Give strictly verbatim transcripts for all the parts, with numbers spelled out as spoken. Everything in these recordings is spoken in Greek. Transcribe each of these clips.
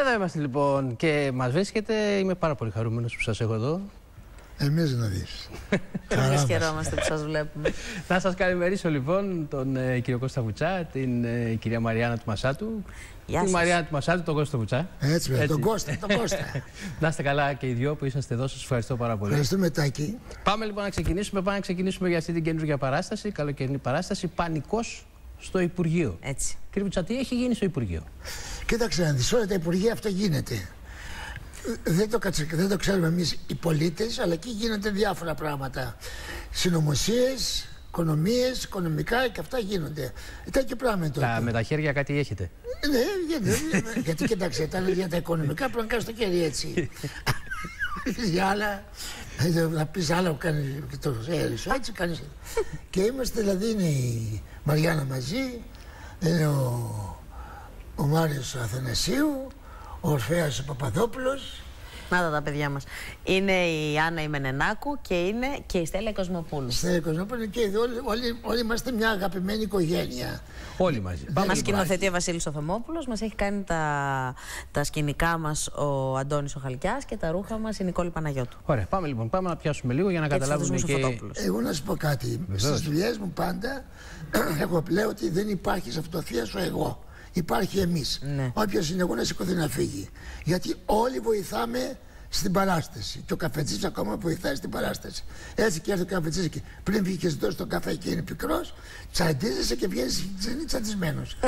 Εδώ είμαστε λοιπόν και μας βρίσκεται. Είμαι πάρα πολύ χαρούμενος που σας έχω εδώ. Εμείς να δεις. Εμείς χαιρόμαστε που σας βλέπουμε. Να σας καλημερίσω λοιπόν τον ε, κύριο Κώστα Βουτσά, την ε, κυρία Μαριάννα του Μασάτου. Γεια τη σας. Μαριάννα του Μασάτου, τον Κώστα Βουτσά. Έτσι, με τον Κώστα, τον Κώστα. Να είστε καλά και οι δυο που είσαστε εδώ, σας ευχαριστώ πάρα πολύ. Ευχαριστούμε, Τάκη. Πάμε λοιπόν να ξεκινήσουμε. Πάμε να ξεκινήσουμε για αυτή την καινούργια παράσταση, καλοκαιρινή παράσταση. Πανικός στο Υπουργείο. Έτσι. Κύριε Βουτσά, τι έχει γίνει στο Υπουργείο? Κοίταξε να δεις, όλα τα Υπουργεία αυτό γίνεται. Δεν το, δεν το ξέρουμε εμείς οι πολίτες, αλλά εκεί γίνονται διάφορα πράγματα. Συνωμοσίες, οικονομίες, οικονομικά και αυτά γίνονται. Τέτοιο πράγμα τότε. Τα, με τα χέρια κάτι έχετε? Ναι, γιατί, γιατί κοιτάξτε, ήταν για τα οικονομικά πρέπει να κάνεις το χέρι έτσι. Για άλλα, να πεις άλλα που κάνει το χέρι σου, έτσι κάνεις. Και είμαστε, δηλαδή είναι η Μαριάννα μαζί, είναι ο, ο Μάριος Αθανασίου, ο Ορφέας ο Παπαδόπουλος. Να τα παιδιά μας. Είναι η Άννα η Μενενάκου και είναι και η Στέλλα Κοσμοπούλου. Στέλλα Κοσμοπούλου και εδώ όλοι, όλοι, όλοι είμαστε μια αγαπημένη οικογένεια. Όλοι μαζί. Μας σκηνοθετεί ο Βασίλης ο Θωμόπουλος, μας έχει κάνει τα, τα σκηνικά μας ο Αντώνης ο Χαλκιάς και τα ρούχα μας η Νικόλη Παναγιώτου. Ωραία, πάμε λοιπόν, πάμε να πιάσουμε λίγο για να και καταλάβουμε και... Εγώ να σου πω κάτι. Στις δουλειές μου πάντα εγώ λέω ότι δεν υπάρχει σε αυτοθεία σου εγώ. Υπάρχει εμείς. Ναι. Όποιος είναι εγώ να σηκωθεί να φύγει. Γιατί όλοι βοηθάμε στην παράσταση. Και ο καφετζής ακόμα βοηθάει στην παράσταση. Έτσι και έρθει ο καφετζής και πριν βγει και ζητώσει τον καφέ και είναι πικρός, τσαντίζεσαι και βγαίνεις τσαντισμένος.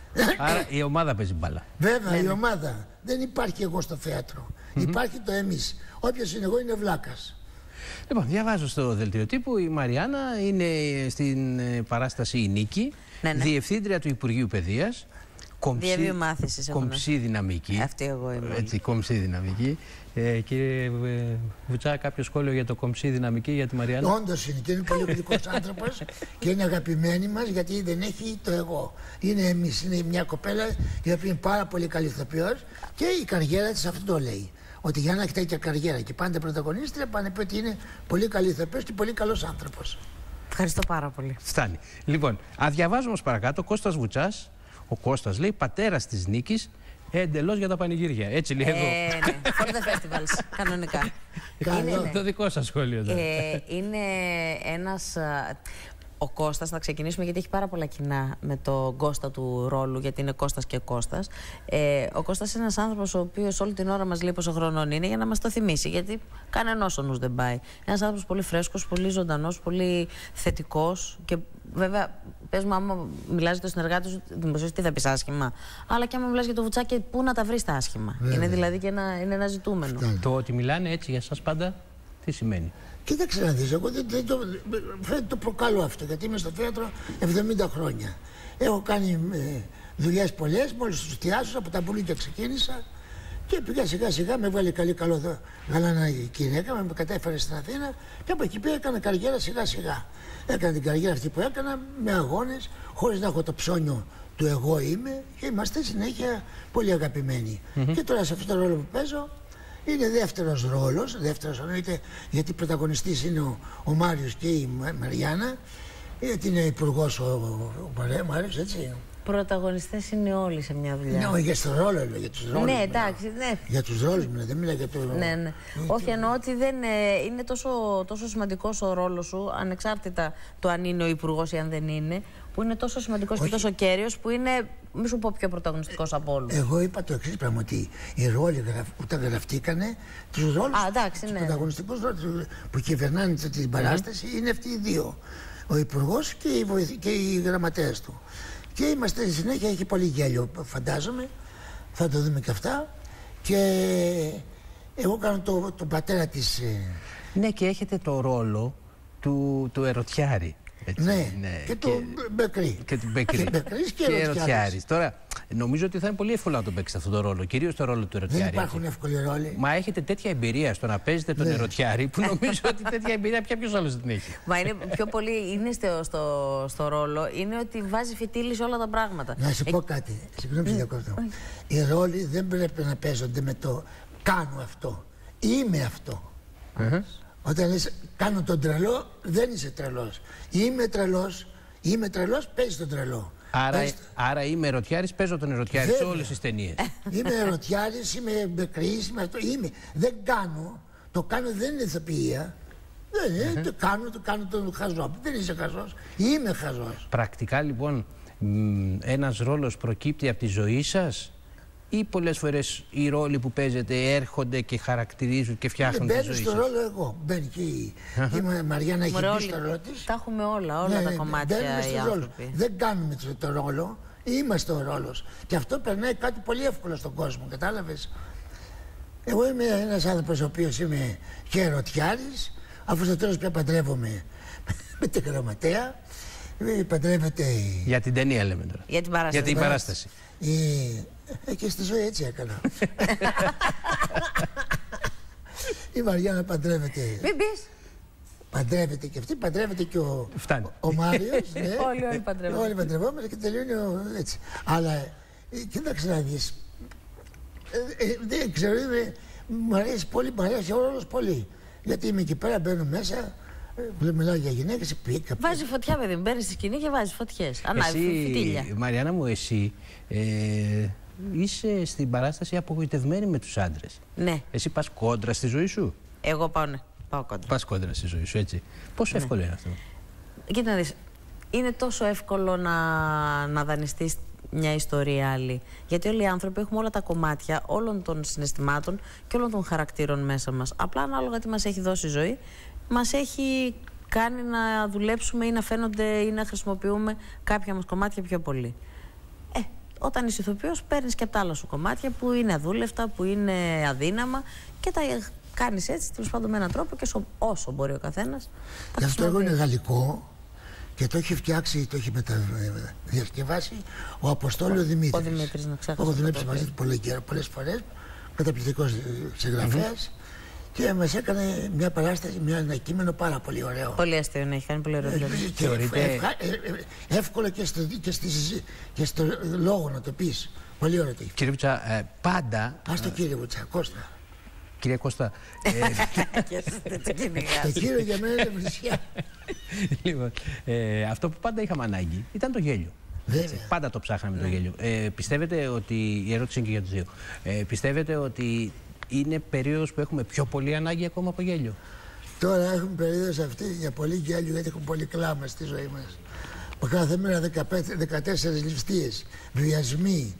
Άρα η ομάδα παίζει μπάλα. Βέβαια, ναι, η ναι. ομάδα. Δεν υπάρχει εγώ στο θέατρο. Mm-hmm. Υπάρχει το εμείς. Όποιος είναι εγώ είναι βλάκας. Λοιπόν, διαβάζω στο δελτίο τύπου. Η Μαριάννα είναι στην παράσταση Η Νίκη, ναι, ναι. διευθύντρια του Υπουργείου Παιδείας. Κομψή, Διαβίου μάθησης. κομψή δυναμική. Αυτή εγώ είμαι. Έτσι, κομψή δυναμική. Ε, κύριε ε, Βουτσά, κάποιο σχόλιο για το κομψή δυναμική για τη Μαριάννα? Όντως είναι και είναι πολύ γλυκός άνθρωπος και είναι αγαπημένη μας γιατί δεν έχει το εγώ. Είναι εμείς, είναι μια κοπέλα η οποία είναι πάρα πολύ καλή ηθοποιός και η καριέρα της αυτό το λέει. Ότι για να έχει τέτοια καριέρα και πάντα πρωταγωνίστρια πάνε πει ότι είναι πολύ καλή ηθοποιός και πολύ καλός άνθρωπος. Ευχαριστώ πάρα πολύ. Φτάνει. Λοιπόν, α διαβάζουμε ως παρακάτω. Κώστας Βουτσάς, ο Κώστας λέει, πατέρας της Νίκης, εντελώς για τα πανηγύρια. Έτσι λέει Ε, εδώ. ναι, for the festivals, κανονικά. Είναι, ναι. Το δικό σας σχόλιο. Ε, είναι ένας... α, Ο Κώστας, να ξεκινήσουμε γιατί έχει πάρα πολλά κοινά με τον Κώστα του ρόλου, γιατί είναι Κώστας και Κώστας. Ε, ο Κώστας είναι ένας άνθρωπος ο οποίος όλη την ώρα μας λέει πόσο χρονών είναι για να μας το θυμίσει, γιατί κανενός ο νους δεν πάει. Ένας άνθρωπος πολύ φρέσκος, πολύ ζωντανός, πολύ θετικός και βέβαια, πες μου, άμα μιλάς για τον συνεργάτη σου, δημοσίως τι θα πεις άσχημα. Αλλά και άμα μιλάς για το Βουτσάκι, πού να τα βρεις τα άσχημα. Βέβαια. Είναι δηλαδή και ένα, είναι ένα ζητούμενο. Φτάνει. Το ότι μιλάνε έτσι για σας πάντα, τι σημαίνει? Κοίταξε να δεις, εγώ δεν, δεν το, δεν το προκαλώ αυτό γιατί είμαι στο θέατρο εβδομήντα χρόνια. Έχω κάνει ε, δουλειές πολλές, μόλις στους θειάσους από τα πουλίκια ξεκίνησα και πήγα σιγά σιγά, με βάλει καλή καλό δω, γαλάνα η γυναίκα, με κατέφερε στην Αθήνα και από εκεί πέρα έκανα καριέρα σιγά σιγά. Έκανα την καριέρα αυτή που έκανα με αγώνες, χωρίς να έχω το ψώνιο του εγώ είμαι και είμαστε συνέχεια πολύ αγαπημένοι. Mm-hmm. Και τώρα σε αυτό το ρόλο που παίζω, είναι δεύτερος ρόλος, δεύτερος εννοείται γιατί πρωταγωνιστής είναι ο, ο Μάριος και η Μαριάννα, γιατί είναι υπουργός ο, ο, ο Μάριος, έτσι. Πρωταγωνιστές είναι όλοι σε μια δουλειά. Ναι, για στο ρόλο λέω, για τους ρόλους. Ναι, εντάξει, ναι. Για τους ρόλους μου, δεν μιλάω για το... Ναι, ναι. Όχι, εννοώ ότι δεν ε, είναι τόσο, τόσο σημαντικός ο ρόλος σου, ανεξάρτητα το αν είναι ο υπουργός ή αν δεν είναι, που είναι τόσο σημαντικός και τόσο κέριος, που είναι, μη σου πω πιο πρωταγωνιστικός από όλους. Εγώ είπα το εξής πράγμα, ότι οι ρόλοι γραφ, όταν γραφτήκανε, τους ρόλους, Α, εντάξει, τους ναι. πρωταγωνιστικούς ρόλους που κυβερνάνε την παράσταση, mm-hmm. είναι αυτοί οι δύο. Ο υπουργός και οι, βοηθ... και οι γραμματέες του. Και είμαστε στη συνέχεια, έχει πολύ γέλιο, φαντάζομαι, θα το δούμε και αυτά. Και εγώ κάνω τον το πατέρα της... Ναι, και έχετε το ρόλο του, του ερωτιάρη. Έτσι, ναι, ναι, και, και του Μπεκρή. Και του Μπεκρή. και, και ερωτιάρης. Τώρα, νομίζω ότι θα είναι πολύ εύκολο να τον παίξετε αυτόν τον ρόλο, κυρίως το ρόλο του ερωτιάρη. Δεν υπάρχουν εύκολοι ρόλοι. Μα έχετε τέτοια εμπειρία στο να παίζετε τον ναι. ερωτιάρη, που νομίζω ότι τέτοια εμπειρία πια ποιος άλλος δεν έχει. Μα είναι πιο πολύ, είναι στο, στο, στο ρόλο, είναι ότι βάζει φιτίλι σε όλα τα πράγματα. Να σου πω κάτι, συγγνώμη που διακόπτω. Οι ρόλοι δεν πρέπει να παίζονται με το κάνω αυτό. Είμαι αυτό. Uh-huh. Όταν λες κάνω τον τρελό, δεν είσαι τρελός. Είμαι τρελός, είμαι τρελός, παίζεις τον τρελό. Άρα, άρα είμαι ερωτιάρης, παίζω τον ερωτιάρη σε όλες τις ταινίες. Είμαι ερωτιάρης, είμαι μπεκρής, είμαι αυτό. Είμαι. Δεν κάνω. Το κάνω δεν είναι ηθοποιία. Δεν είναι. Uh-huh. Το κάνω, το κάνω τον χαζό. Δεν είσαι χαζός. Είμαι χαζός. Πρακτικά λοιπόν ένας ρόλος προκύπτει από τη ζωή σας ή πολλές φορές οι ρόλοι που παίζετε έρχονται και χαρακτηρίζουν και φτιάχνουν τη ζωή σας? Μπαίνω στο ρόλο εγώ. Μπαίνει και η, uh-huh. η Μαριάννα έχει μπει στο ρόλο της. Τα έχουμε όλα, όλα ναι, τα κομμάτια οι άνθρωποι. Δεν κάνουμε το ρόλο, είμαστε ο ρόλος. Και αυτό περνάει κάτι πολύ εύκολο στον κόσμο, κατάλαβες. Εγώ είμαι ένας άνθρωπος ο οποίος είμαι και ερωτιάρης, αφού στο τέλος πια παντρεύομαι με τη γραμματέα. Παντρεύεται η... Για την ταινία λέμε τώρα. Για την παράσταση. Για την παράσταση. Η... Ε, και στη ζωή έτσι έκανα. Η Μαριάννα παντρεύεται. Μην πεις. Παντρεύεται και αυτή, παντρεύεται και ο, ο Μάριος. Ναι. Όλοι, όλοι παντρεύονται. Όλοι παντρευόμαστε και τελειώνει ο... έτσι. Αλλά ε, κοίταξε να δεις. Ε, ε, δεν ξέρω, είμαι, μου αρέσει πολύ, μου αρέσει ο ρόλος πολύ. Γιατί είμαι εκεί πέρα, μπαίνω μέσα. Μιλάω για γυναίκες, πήκα. Βάζει φωτιά, παιδί μου. Μπαίνει στη σκηνή και βάζει φωτιές. Ανάβει φυτίλια. Μαριάννα μου, εσύ ε, είσαι στην παράσταση απογοητευμένη με τους άντρες. Ναι. Εσύ πας κόντρα στη ζωή σου. Εγώ πάω, ναι. Πάω κόντρα. Πας κόντρα στη ζωή σου, έτσι. Πόσο ναι. εύκολο είναι αυτό? Κοίτα να δεις. Είναι τόσο εύκολο να, να δανειστείς μια ιστορία άλλη. Γιατί όλοι οι άνθρωποι έχουμε όλα τα κομμάτια όλων των συναισθημάτων και όλων των χαρακτήρων μέσα μας. Απλά ανάλογα τι μας έχει δώσει η ζωή, μας έχει κάνει να δουλέψουμε ή να φαίνονται ή να χρησιμοποιούμε κάποια μας κομμάτια πιο πολύ. Ε, όταν είσαι ηθοποιός παίρνεις και από τα άλλα σου κομμάτια που είναι αδούλευτα, που είναι αδύναμα και τα κάνεις έτσι, τέλος πάντων με έναν τρόπο και όσο μπορεί ο καθένας. Και αυτό εγώ είναι γαλλικό και το έχει φτιάξει, το έχει μεταδιασκευάσει ο Αποστόλιο Δημήτρης. Ο Δημήτρης, να ξέχασα. Έχω δουλέψει μαζί του πολλές φορές, καταπληκτικός συγγραφέας. Mm-hmm. Και μας έκανε μια παράσταση, μια, ένα κείμενο πάρα πολύ ωραίο. Πολύ αστείο, ναι, έχει κάνει πολύ ωραίο. Ε, και Θεωρείτε... ευχα, ε, ε, εύκολο και στο, και, στη, και στο λόγο να το πεις. Πολύ ωραίο το έχει. Κύριε Βουτσά, ε, πάντα... Ας το κύριε Βουτσά, Κώστα. Κύριε Κώστα... Το κύριο για μένα είναι βρισιά. Λοιπόν, ε, αυτό που πάντα είχαμε ανάγκη ήταν το γέλιο. Βέβαια. Πάντα το ψάχναμε το γέλιο. Ε, πιστεύετε ότι, η ερώτηση είναι και για τους δύο, ε, πιστεύετε ότι είναι περίοδος που έχουμε πιο πολύ ανάγκη ακόμα από γέλιο? Τώρα έχουμε περίοδος αυτή για πολύ γέλιο, γιατί έχουμε πολύ κλάμα στη ζωή μας. Που κάθε μέρα δεκαπέντε, δεκατέσσερις ληστείες, βιασμοί,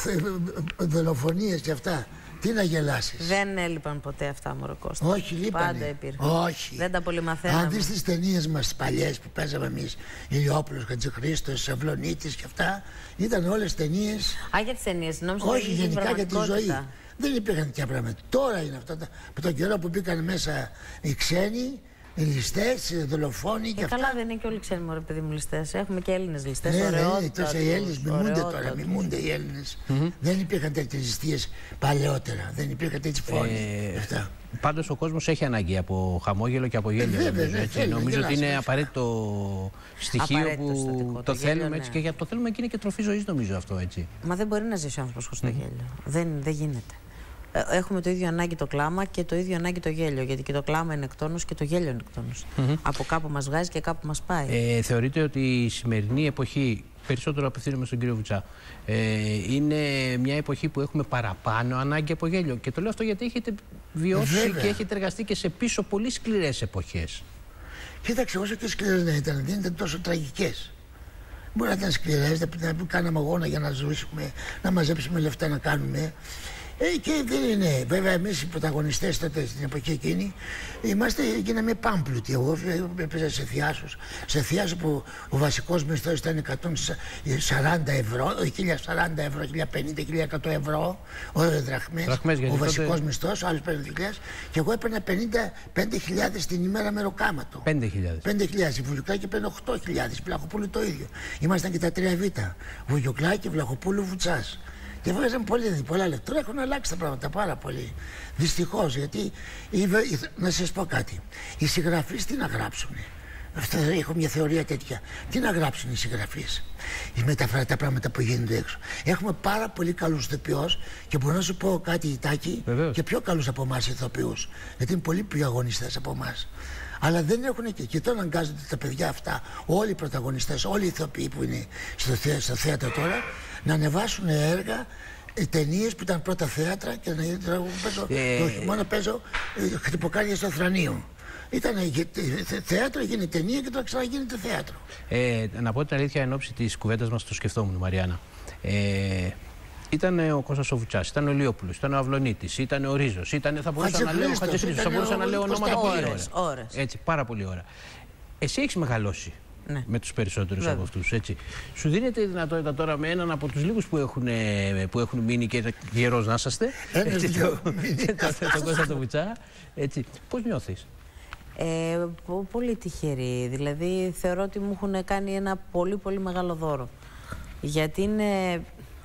δολοφονίες και αυτά. Τι να γελάσεις. Δεν έλειπαν ποτέ αυτά, μωρό Κώστα. Όχι, λείπανε. Πάντα υπήρχαν. Όχι. Δεν τα πολύ μαθαίναμε. Αν δεις τις ταινίες μας τις παλιές που παίζαμε εμείς, Ηλιόπουλος, Χατζηχρήστος, Σαυλονίτης και αυτά, ήταν όλες ταινίες. Α, για τις ταινίες, νόμιζα. Όχι, γενικά για τη ζωή. Δεν υπήρχαν τέτοια πράγματα. Τώρα είναι αυτά. Από τον καιρό που μπήκαν μέσα οι ξένοι, οι ληστές, οι δολοφόνοι και ε, αυτά. Καλά, δεν είναι και όλοι ξένοι, μωρέ παιδί μου, ληστές. Έχουμε και Έλληνες ληστές. Ναι, ναι, τόσο οι Έλληνες μιμούνται τώρα. Μιμούνται οι Έλληνες. Mm-hmm. Δεν υπήρχαν τέτοιες ληστείες παλαιότερα. Δεν υπήρχαν τέτοιοι φόνοι. Ε, Πάντως ο κόσμος έχει ανάγκη από χαμόγελο και από γέλιο. Ε, βέβαια, νομίζω, έτσι. Θέλει, νομίζω ότι είναι απαραίτητο στοιχείο απαραίτητο που στατικό, το, το θέλουμε γέλιο, έτσι ναι. και για το θέλουμε και είναι και τροφή ζωής, νομίζω αυτό, έτσι. Μα δεν μπορεί να ζήσει ο άνθρωπος χωρίς το γέλιο. Δεν, δεν γίνεται. Έχουμε το ίδιο ανάγκη το κλάμα και το ίδιο ανάγκη το γέλιο. Γιατί και το κλάμα είναι εκτόνος και το γέλιο είναι εκτόνος. Mm-hmm. Από κάπου μας βγάζει και κάπου μας πάει. Ε, θεωρείτε ότι η σημερινή εποχή, περισσότερο απευθύνομαι στον κύριο Βουτσά, ε, είναι μια εποχή που έχουμε παραπάνω ανάγκη από γέλιο? Και το λέω αυτό γιατί έχετε βιώσει Βέβαια. και έχετε εργαστεί και σε πίσω πολύ σκληρές εποχές. Κοίταξε, όσο και σκληρές να ήταν, δεν ήταν τόσο τραγικές. Μπορεί να ήταν σκληρές, να κάναμε αγώνα για να ζήσουμε, να μαζέψουμε λεφτά να κάνουμε. Ε, και δεν είναι. Βέβαια, εμείς οι πρωταγωνιστές τότε στην εποχή εκείνη είμαστε, γίναμε πάμπλουτοι. Εγώ έπαιζα σε θειάσους. Σε θειάσους που ο βασικός μισθός ήταν εκατόν σαράντα ευρώ, χίλια σαράντα ευρώ, χίλια πενήντα, χίλια εκατό ευρώ, όχι δραχμές. Δραχμές, ο βασικός τότε... μισθός, άλλος παίρνει δύο χιλιάδες και εγώ έπαιρνα πενήντα πέντε χιλιάδες την ημέρα μεροκάματο. πέντε χιλιάδες. πέντε χιλιάδες. Η Βουγιουκλάκη παίρνει οκτώ χιλιάδες. Βλαχοπούλου το ίδιο. Ήμασταν και τα τρία β. Βουγιουκλάκη, Βλαχοπούλου, Βουτσάς. Και βγάζαμε πολύ, πολλά λεπτά. Τώρα έχουν αλλάξει τα πράγματα πάρα πολύ. Δυστυχώς, γιατί. Να σας πω κάτι. Οι συγγραφείς τι να γράψουν. Αυτό, έχω μια θεωρία τέτοια. Τι να γράψουν οι συγγραφείς. Οι μεταφράσει τα πράγματα που γίνονται έξω. Έχουμε πάρα πολύ καλούς ηθοποιούς και μπορώ να σου πω κάτι, Τάκη, και πιο καλούς από εμάς ηθοποιούς. Γιατί είναι πολύ πιο αγωνιστές από εμάς. Αλλά δεν έχουν και, και τώρα αναγκάζονται τα παιδιά αυτά, όλοι οι πρωταγωνιστές, όλοι οι ηθοποιοί που είναι στο, θέ, στο θέατρο τώρα, να ανεβάσουν έργα, ταινίες που ήταν πρώτα θέατρα και να παίζω, ε... το χειμώνα παίζω χτυποκάρια στο Θρανείο. Ήταν θέατρο, έγινε ταινία και τώρα ξαναγίνεται θέατρο. Ε, να πω την αλήθεια, εν ώψη της κουβέντας μας το σκεφτόμουν, Μαριάννα. Ε, ήταν ο Κώστας ο Βουτσάς, ήταν ο Λιόπουλος, ήταν ο Αυλονίτης, ήταν ο Ρίζος, ήταν, θα μπορούσα να λέω, θα μπορούσα να λέω ονόματα πολύ ώρα. Έτσι, πάρα πολύ ώρα. Εσύ έχεις μεγαλώσει. Ναι. Με τους περισσότερους Βέβαια. από αυτούς, έτσι. Σου δίνεται η δυνατότητα τώρα με έναν από τους λίγους που έχουν, που έχουν μείνει και γερός να είσαστε, τον Κώστα τον Βουτσά, έτσι. Πώς νιώθεις? Ε, πολύ τυχερή. Δηλαδή θεωρώ ότι μου έχουν κάνει ένα πολύ πολύ μεγάλο δώρο. Γιατί είναι...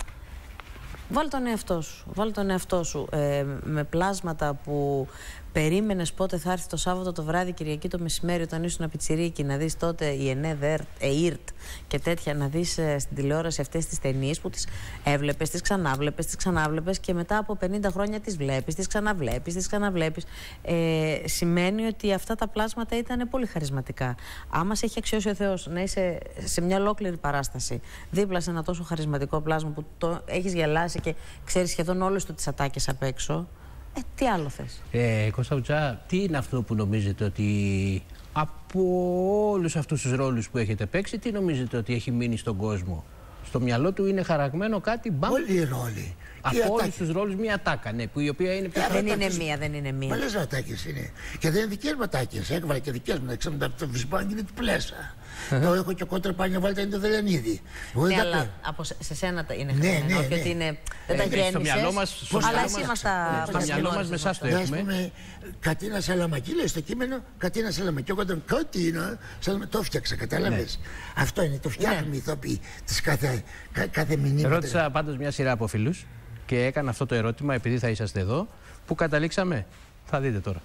Βάλ τον εαυτό σου, βάλ τον εαυτό σου ε, με πλάσματα που περίμενες πότε θα έρθει το Σάββατο το βράδυ, Κυριακή το μεσημέρι, όταν ήσουν πιτσιρίκι, να δεις τότε η ΕΝΕΔ, ΕΙΡΤ και τέτοια, να δεις ε, στην τηλεόραση αυτές τις ταινίες που τις έβλεπες, τις ξανάβλεπες, τις ξανάβλεπες και μετά από πενήντα χρόνια τις βλέπεις, τις ξαναβλέπεις, τις ξαναβλέπεις. Ε, σημαίνει ότι αυτά τα πλάσματα ήταν πολύ χαρισματικά. Άμα σε έχει αξιώσει ο Θεός να είσαι σε μια ολόκληρη παράσταση δίπλα σε ένα τόσο χαρισματικό πλάσμα που το έχεις γελάσει και ξέρεις σχεδόν όλες του τις ατάκες απ' έξω, Ε, τι άλλο θες? Ε, Κώστα Βουτσά, τι είναι αυτό που νομίζετε ότι από όλους αυτούς τους ρόλους που έχετε παίξει, τι νομίζετε ότι έχει μείνει στον κόσμο? Στο μυαλό του είναι χαραγμένο κάτι μπαμ. Όλοι οι ρόλοι. Από όλους τους ρόλους μία τάκα, ναι, που η οποία είναι πιο Δεν είναι μία, δεν είναι μία. Πολλές ατάκες είναι. Και δεν είναι δικές μου ατάκες. Έκβαλα και δικές μου. Ξέρω μετά το βυσπά είναι του πλέσα. Το έχω και κόντρα πάνια βάλτε είναι το Δελενίδη. Ναι, αλλά από σε σένα είναι χαραγμένο. Όχι ότι είναι. Δεν τα γέννησες. Στο μυαλό μας. Αλλά εσύ είμαστε. Στο μυαλό μας με εσάς το έχουμε. Κατίνα Σαλαμακή, λέει στο κείμενο Κατίνα Σαλαμακή. Εγώ όταν Κατίνα Σαλαμακή το έφτιαξα, κατάλαβες. Αυτό είναι, το φτιάχνουμε οι ηθοποιοί της κάθε μηνύματος. Ρώτησα πάντως μια σειρά από φίλους και έκανα αυτό το ερώτημα επειδή θα είσαστε εδώ. Πού καταλήξαμε? Θα δείτε τώρα.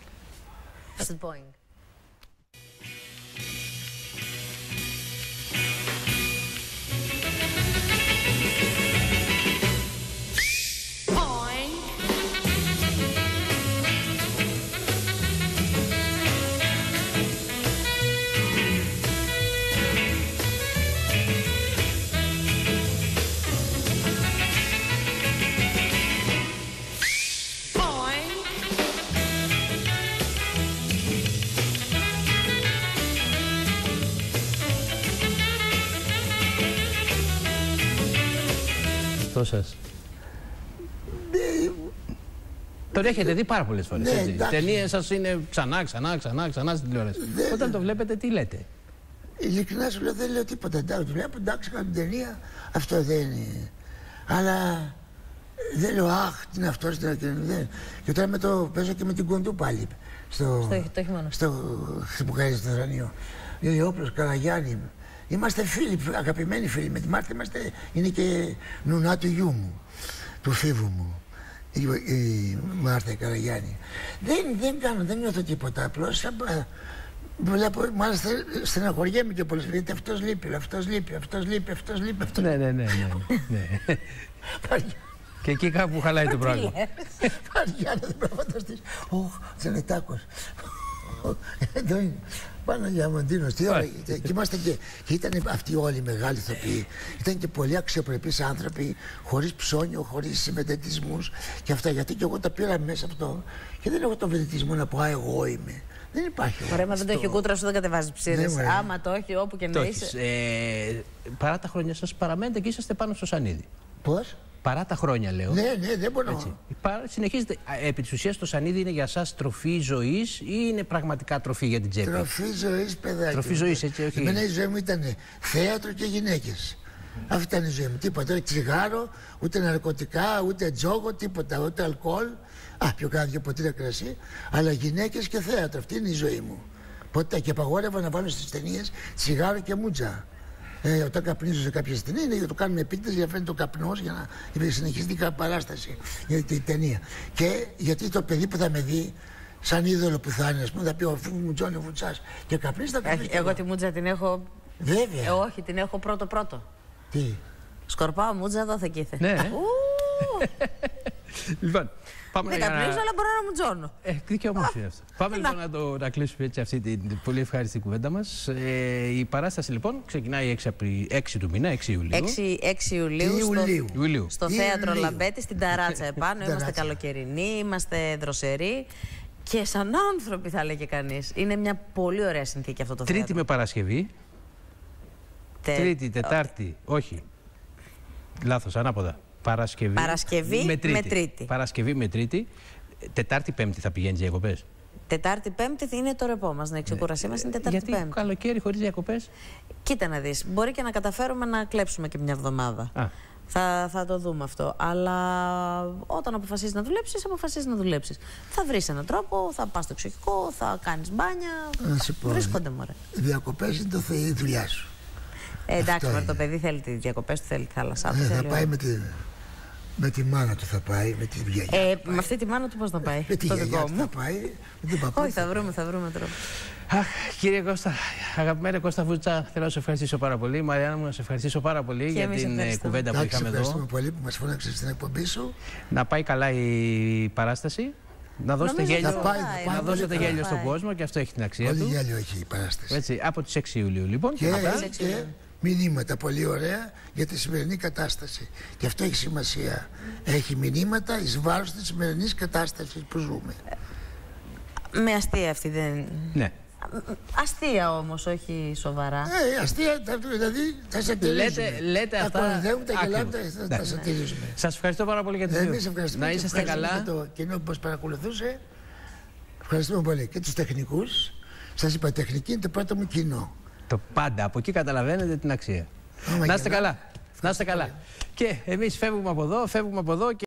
Σας. Ναι. Τον έχετε δει πάρα πολλές φορές, Ναι, έτσι. Οι ταινίες σας είναι ξανά, ξανά, ξανά, ξανά στην τηλεόραση. Ναι. Όταν το βλέπετε, τι λέτε? Ειλικρινά σου λέω, δεν λέω τίποτα. Εντάξει, βλέπω, εντάξει, κάνω την ταινία, αυτό δεν είναι. Αλλά δεν λέω, αχ, τι είναι αυτό, τι είναι. Και τώρα με το παίζω και με την Κοντού πάλι. Στο, στο χειμώνα. Στο Χτυποκάρι στο Θρανείο. Ηλιόπουλος, Καραγιάννη. Είμαστε φίλοι, αγαπημένοι φίλοι. Με τη Μάρθα είμαστε, είναι και νουνά του γιού μου, του φίβου μου, η, η Μάρθα Καραγιάννη. Δεν, δεν κάνω, δεν νιώθω τίποτα. Απλώς βλέπω, μάλιστα στεναχωριέμαι και πολλές φορές, γιατί αυτός λείπει, αυτός λείπει, αυτός λείπει, αυτός λείπει. Αυτός... Ναι, ναι, ναι, ναι, ναι. Και εκεί κάπου χαλάει το πράγμα. Παριάννα, δεν πρέπει να φανταστείς. Ωχ, Τζανετάκος. Εδώ είναι. Παναγιά Μοντίνος, τι ώρα. Και είμαστε και, και ήταν αυτοί όλοι οι μεγάλοι ηθοποιοί. Ήταν και πολλοί αξιοπρεπείς άνθρωποι, χωρίς ψώνιο, χωρίς συμμετετισμούς και αυτά. Γιατί και εγώ τα πήρα μέσα από το. Και δεν έχω τον βεντετισμό να πω, α, εγώ είμαι. Δεν υπάρχει. Ωραία, μα δεν το έχει ο Κούτρας, δεν κατεβάζει ψήρες. Ναι, άμα το έχει, όπου και να είσαι. Ε, παρά τα χρόνια σας παραμένετε και είσαστε πάνω στο σανίδι. Πώς? Παρά τα χρόνια, λέω. Ναι, ναι, δεν μπορώ. Έτσι. Συνεχίζετε. Επί της ουσίας, το σανίδι είναι για σας τροφή ζωής ή είναι πραγματικά τροφή για την τσέπη? Τροφή ζωής, παιδάκι. Τροφή ζωής, έτσι, όχι. Εμένα η ζωή μου ήταν θέατρο και γυναίκες. Αυτή ήταν η ζωή μου. Τίποτα. Ούτε τσιγάρο, ούτε ναρκωτικά, ούτε τζόγο, τίποτα. Ούτε αλκοόλ. Α, πιο κάνα δύο ποτήρια κρασί. Αλλά γυναίκες και θέατρο. Αυτή είναι η ζωή μου. Ποτέ και απαγόρευα να βάλω στις ταινίες τσιγάρο και μούτζα. Ε, όταν καπνίζω σε κάποια ταινία είναι για το κάνουμε επίκταση για να φαίνεται ο καπνός για να συνεχιστεί η παράσταση για την ταινία. Και γιατί το παιδί που θα με δει, σαν είδωλο που θα είναι, ας πούμε, θα πει ο Μουτζόνι ο Βουτσάς και καπνίζει θα καπνίζει. Εγώ τη μούτζα την έχω. Βέβαια. Ε, όχι, την έχω πρώτο-πρώτο. Τι? Σκορπάω μούτζα, δόθε κήθε. Ναι. Λοιπόν, πάμε δεν για καπνίζω, να... αλλά μπορώ να μου τζώνω. Ε, δικαιωμός είναι αυτό. Πάμε λοιπόν να, το, να κλείσουμε έτσι αυτή την πολύ ευχάριστη κουβέντα μας. Ε, η παράσταση λοιπόν ξεκινάει έξι του μήνα, έξι Ιουλίου. έξι Ιουλίου στο, Ιουλίου. στο Θέατρο Λαμπέτη, στην Ταράτσα επάνω. Είμαστε καλοκαιρινοί, είμαστε δροσεροί. Και σαν άνθρωποι, θα λέγε κανείς. Είναι μια πολύ ωραία συνθήκη αυτό το θέατρο. Τρίτη με Παρασκευή. Τε... Τρίτη, Τετάρτη, oh. όχι. Λάθος, ανάποδα. Παρασκευή, Παρασκευή με, τρίτη. με Τρίτη. Παρασκευή με Τρίτη. Τετάρτη, Πέμπτη θα πηγαίνεις διακοπές. Τετάρτη, Πέμπτη είναι το ρεπό μας. Να η ξεκούρασή μας είναι Τετάρτη, Γιατί Πέμπτη. Γιατί καλοκαίρι χωρίς διακοπές. Κοίτα να δεις. Μπορεί και να καταφέρουμε να κλέψουμε και μια εβδομάδα. Α. Θα, θα το δούμε αυτό. Αλλά όταν αποφασίσεις να δουλέψεις, αποφασίσεις να δουλέψεις. Θα βρεις έναν τρόπο, θα πας στο εξοχικό, θα κάνεις μπάνια. Βρίσκονται μωρέ. Οι διακοπές είναι το η δουλειά σου. Ε, εντάξει, μωρέ, το παιδί θέλει τις διακοπές του, θέλει τη θάλασσά του. Ε, θα πάει με τη, με τη μάνα του, θα πάει, με τη γιαγιά. Ε, με αυτή τη μάνα του πώς θα πάει. Με τη γιαγιά του θα πάει. Με την παππού. Όχι, θα βρούμε, θα βρούμε τρόπο. Αχ, κύριε Κώστα, αγαπημένη Κώστα Βούτσα, θέλω να σε ευχαριστήσω πάρα πολύ. Μαριάννα μου, να σε ευχαριστήσω πάρα πολύ και για την κουβέντα που είχαμε εδώ. Ευχαριστούμε πολύ που μας φώναξες στην εκπομπή σου. Να πάει καλά η παράσταση. Να δώσετε Νομίζω γέλιο, πάει, να πάει, δώσετε πάει, γέλιο πάει. στον κόσμο και αυτό έχει την αξία Πολύ του. γέλιο έχει η παράσταση. Έτσι, από τις έξι Ιουλίου λοιπόν. Και, και, και μηνύματα πολύ ωραία για τη σημερινή κατάσταση. Και αυτό έχει σημασία. Έχει μηνύματα εις βάρος της σημερινής κατάστασης που ζούμε. Με αστεία αυτή δεν... Ναι. Αστεία όμως, όχι σοβαρά. Ε, αστεία, δηλαδή θα σατυρίζουμε. Λέτε, λέτε αυτά. Τα κοροϊδεύουμε, τα γελάμε, θα τα σατυρίζουμε. Σας ευχαριστώ πάρα πολύ για τη δουλειά. Εμείς ευχαριστούμε. Να είσαστε καλά. Για το κοινό που μας παρακολουθούσε. Ευχαριστούμε πολύ. Και τους τεχνικούς. Σας είπα, τεχνική είναι το πρώτο μου κοινό. Το πάντα. Από εκεί καταλαβαίνετε την αξία. Να είστε καλά. Να είστε καλά. Και εμείς φεύγουμε από εδώ, φεύγουμε από εδώ. Και...